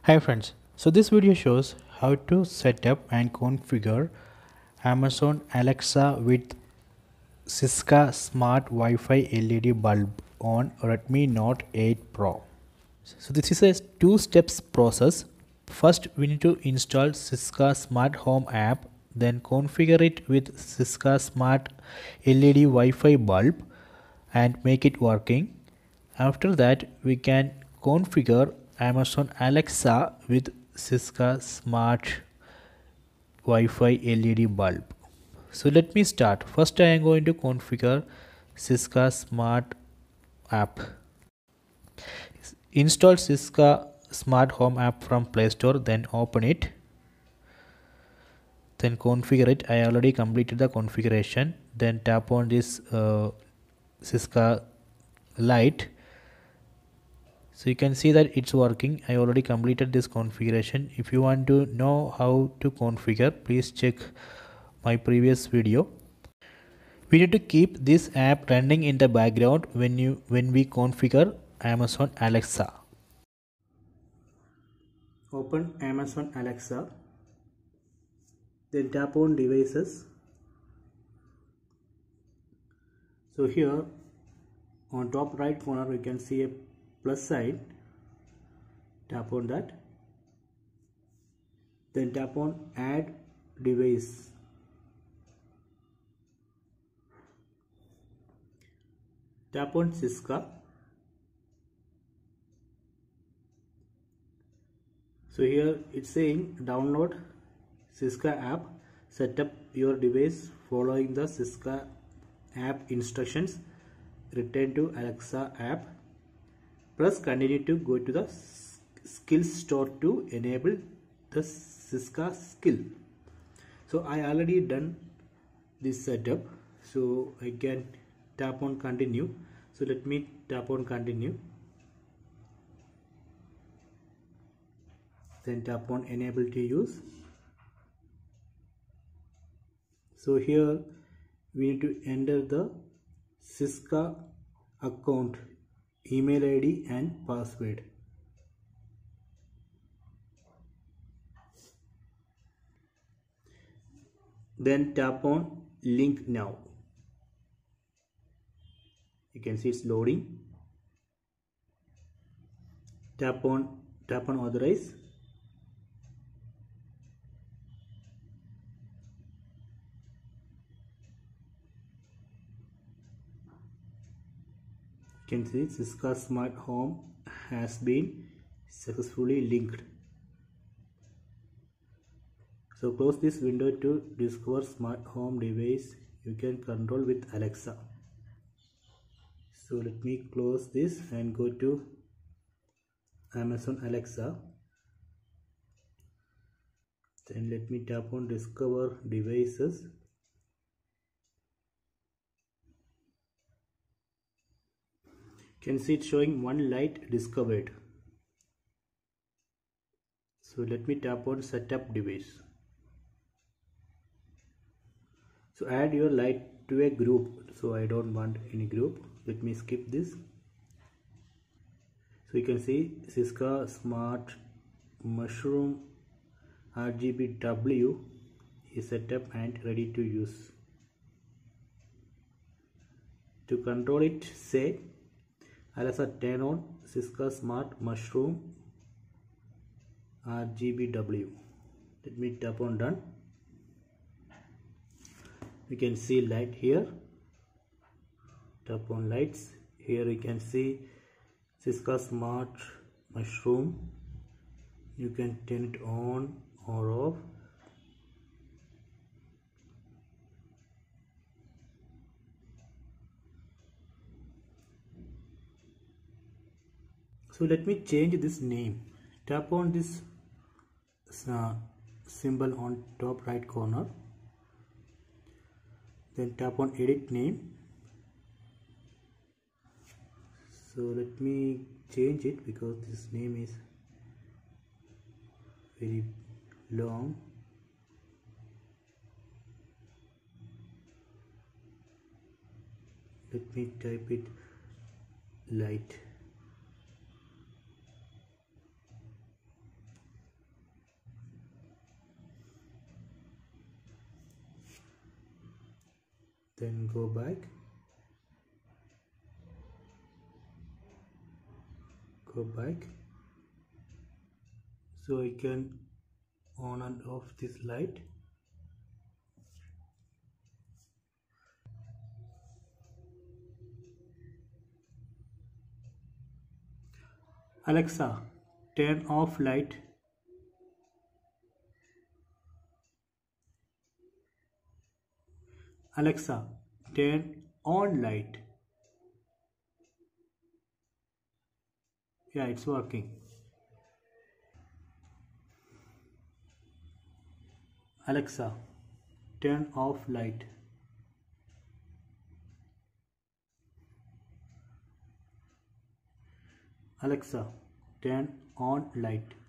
Hi friends, so this video shows how to set up and configure Amazon Alexa with Cisco Smart Wi-Fi LED bulb on Redmi Note 8 Pro. So this is a two-steps process. First, we need to install Cisco Smart Home app, then configure it with Cisco Smart LED Wi-Fi bulb and make it working. After that, we can configure Amazon Alexa with Cisco Smart Wi-Fi LED bulb. So let me start. First, I am going to configure Cisco Smart app. Install Cisco Smart Home app from Play Store, then open it. Then configure it. I already completed the configuration. Then tap on this Cisco light. So you can see that it's working. I already completed this configuration. If you want to know how to configure, please check my previous video. We need to keep this app running in the background when we configure Amazon Alexa. Open Amazon Alexa, then tap on devices. So here on top right corner we can see a plus sign. Tap on that, then tap on add device. Tap on Cisco. So here it's saying download Cisco app, set up your device following the Cisco app instructions, return to Alexa app, press continue to go to the skill store to enable the Cisco skill. So I already done this setup, so I can tap on continue. So let me tap on continue, then tap on enable to use. So here we need to enter the Cisco account email ID and password. Then tap on link now. You can see it's loading. Tap on authorize. You can see Cisco Smart Home has been successfully linked. So close this window to discover smart home device you can control with Alexa. So let me close this and go to Amazon Alexa. Then let me tap on discover devices. You can see it showing one light discovered. So let me tap on setup device. So add your light to a group. So I don't want any group. Let me skip this. So you can see Cisco Smart Mushroom RGBW is set up and ready to use. To control it, say Alexa turn on Cisco Smart Mushroom RGBW. Let me tap on done. You can see light here. Tap on lights. Here you can see Cisco Smart Mushroom. You can turn it on or off. So let me change this name. Tap on this symbol on top right corner. Then tap on edit name. So let me change it because this name is very long. Let me type it light. then go back, so I can on and off this light. Alexa, turn off light. Alexa, turn on light. Yeah, it's working. Alexa, turn off light. Alexa, turn on light.